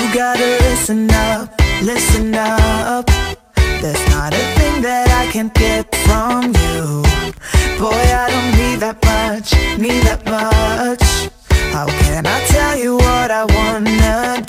gotta listen up. There's not a thing that I can't get from you. Boy, I don't need that much. How can I tell you what I wanna